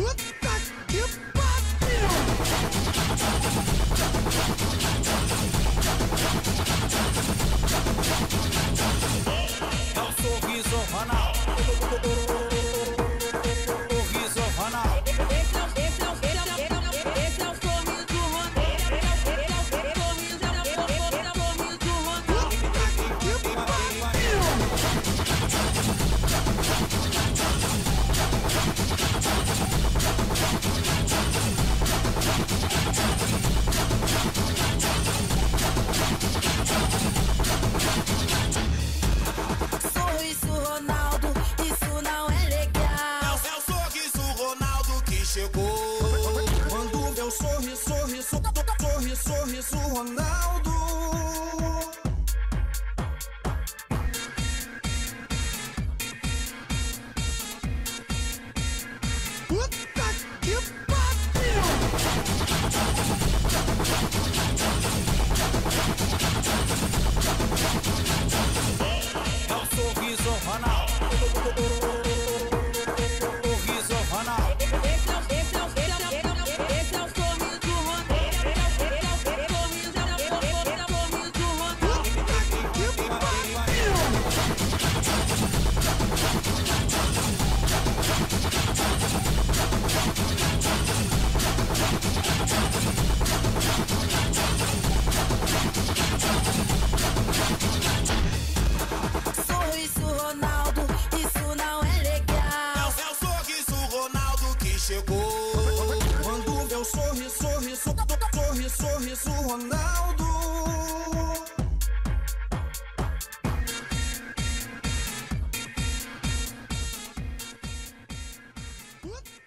Sorriso Ronaldo. Sorriso Ronaldo. Esse é o sorriso Ronaldo. Sorriso Ronaldo, isso não é legal. É o sorriso Ronaldo que chegou. Quando vê o sorriso Ronaldo. Puta que pariu! É o sorriso Ronaldo. Sorriso Ronaldo. Esse é o sorriso Ronaldo. Sorriso Ronaldo, isso não é legal. É o sorriso Ronaldo que chegou. Quando vê o sorriso Ronaldo. Puta